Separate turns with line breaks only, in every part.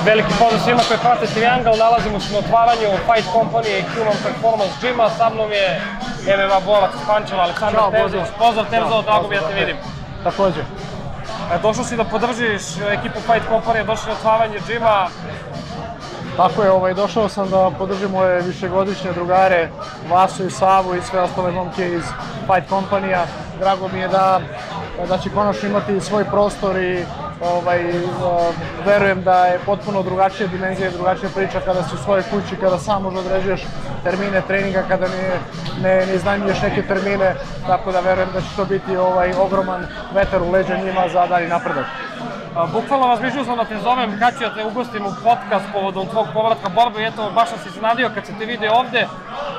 Veliki pozdrav svima koji prate Triangle, nalazimo se na otvaranju Fight Company Human Performance Gyma, sa mnom je MMA borac iz Pančeva, Aleksandar Terzić. Pozdrav Terzo, drago mi da te vidim.
Također.
Došao si da podržiš ekipu Fight Company, došli na otvaranje džima.
Tako je, došao sam da podržim moje višegodišnje drugare, Vasu i Savu i sve ostale momke iz Fight Company-a. Drago mi je da će konačno imati svoj prostor i verujem da je potpuno drugačija dimenzija i drugačija priča kada si u svojoj kući, kada sam možda određuješ termine treninga, kada ne iznajmljuješ neke termine, tako da verujem da će to biti ogroman vetar u leđa njima za dalji napredak.
Bukvalno razmišljao sam da te zovem kad ću da te ugostim u podcast povodom tvog povratka borbe i eto, baš sam se iznenadio kad se te vide ovde.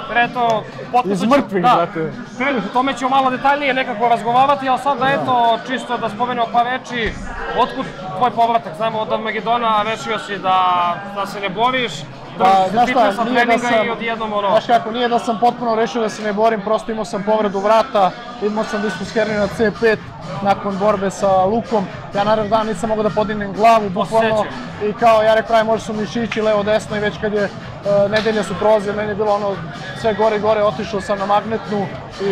Iz mrtvih, znate.
Tome ćemo malo detaljnije nekako razgovarati, ali sad da eto, čisto da spomenemo par reči, otkud tvoj povratak? Znamo od Armagedona, rešio si da se ne boriš, fitnessa, treninga i odjednom ono...
Znaš kako, nije da sam potpuno rešio da se ne borim, prosto imao sam povredu vrata, imao sam diskus herniju na C5 nakon borbe sa Lukom. Ja naravno dan nisam mogao da podignem glavu, bukvalno, i kao ja rekao, možda su mišići levo desno i već kad je nedelja su prolazile, meni je bilo ono sve gore i gore, otišao sam na magnetnu i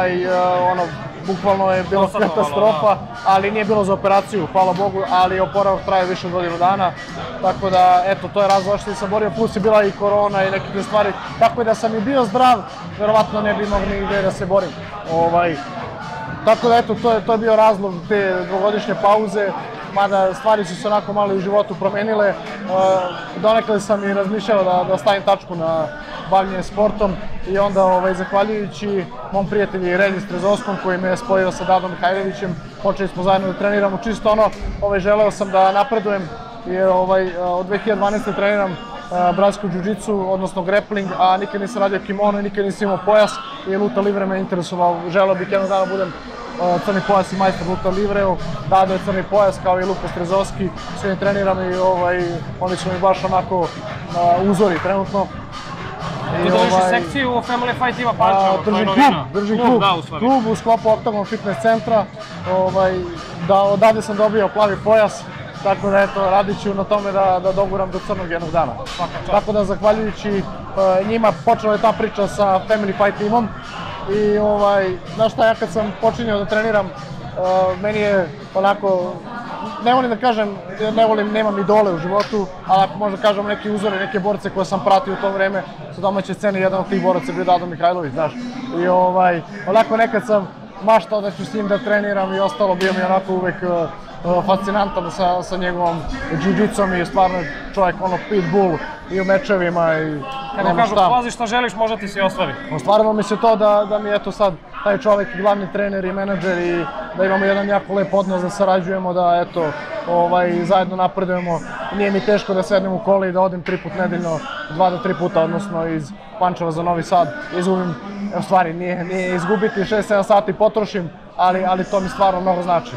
bukvalno je bila katastrofa, ali nije bilo za operaciju, hvala Bogu, ali oporavak traje više od godinu dana, tako da, eto, to je razlog što nisam borio, plus je bila i korona i neke te stvari, tako da sam i bio zdrav, verovatno ne bi imao ni ideje da se borim. Tako da, eto, to je bio razlog te dvogodišnje pauze, mada stvari su se onako malo u životu promenile. Donekle sam i razmišljao da stavim tačku na bavljenje sportom i onda, zahvaljujući mom prijatelju Relji Strezovskom koji me je spojio sa Dadom Mihajlovićem, počeli smo zajedno da treniramo. Čisto želeo sam da napredujem jer od 2012. treniram brazilsku džiu-džitsu, odnosno grappling, a nikad nisam radio kimono i nikad nisam imao pojas i luta livre me interesovao. Želeo bih jednog dana budem crni pojas i majstor luta livreu. Dado je crni pojas kao i Luka Strezovski, sve im treniram i oni su mi baš onako uzori trenutno.
Tu držiš sekciju Family Fight Ima Pančevo,
držim klub u sklopu Octagon Fitness centra, odavde sam dobio plavi pojas. Tako da, eto, radit ću na tome da doguram do crnog jednog dana. Tako da, zahvaljujući njima, počela je ta priča sa Family Fight timom. I, znaš šta, ja kad sam počinio da treniram, meni je onako, ne volim da kažem, nemam idole u životu, ali ako možda kažem neki uzore, neke borce koje sam pratio u to vreme, sa domaće scene, jedan od tih boraca je bio Dado Mihajlović, znaš. I, onako, nekad sam maštao da ću s njim da treniram i ostalo, bio mi onako uvek fascinantan sa njegovom džiu-džitsom i stvarno čovjek pitbull i u mečevima i
kako kažu, pazi šta želiš, možda ti se ostvari.
Ostvarilo mi se to da mi eto sad taj čovjek glavni trener i menadžer i da imamo jedan jako lep odnos, da sarađujemo, da eto zajedno napredujemo. Nije mi teško da sednem u koli i da odim 3 put nedeljno, 2 do 3 puta, odnosno iz Pančeva za Novi Sad. Izgubim, u stvari nije izgubiti 6-7 sati potrošim, ali to mi stvarno mnogo znači.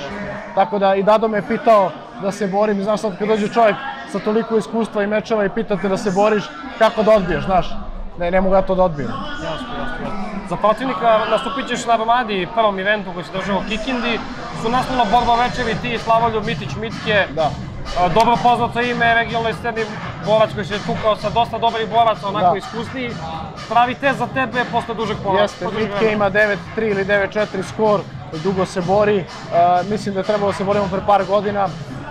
Tako da i Dado me je pitao da se borim i znaš sad kad dođe čovjek sa toliko iskustva i mečeva i pitate da se boriš, kako da odbiješ, znaš? Ne mogu ja to da odbijem.
Jasno. Za protivnika nastupit ćeš na Romadi, prvom eventu koji se držao u Kikindi. Su naslovno borba večeri ti, Slavoljub Mitić-Mitke. Dobro poznato ime, regionalnoj sceni borac koji se je tukao sa dosta dobrih boraca, onako iskusniji. Pravi test za tebe posle dužeg povratka.
Jeste, Mitke ima 9-3 ili 9-4 skor, dugo se bori. Mislim da je trebalo da se borimo pre par godina,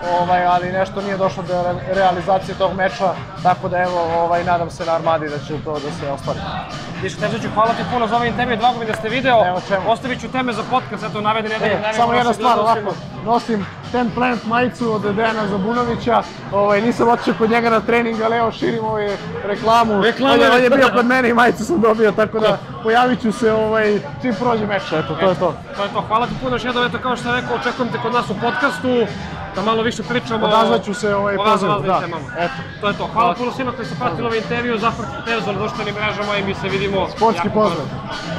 ali nešto nije došlo do realizacije tog meča, tako da evo, nadam se na Armadi da će to da se ostvari.
Miško Terziću, hvala ti puno za ovaj intervju, drago mi da ste video. Ostavit ću teme za podcast, eto navedene nedelje.
Samo jedna stvar, ovako, nosim Ten Planet majicu od Dejana Zabunovića, nisam otišao kod njega na trening, ali evo širim reklamu. On je bio kod mene i majicu sam dobio, tako da pojavit ću se čim prođe meč, eto, to je to.
To je to, hvala ti puno još jednom, eto kao što je rekao, očekujem te kod nas u podcastu. Da malo više pričamo
odazvaću se
o raznim temama. To je to. Hvala puno svima koji su pratili ovaj intervju, zapratite Terzo na društvenim mrežama i mi se vidimo.
Sportski pozdrav.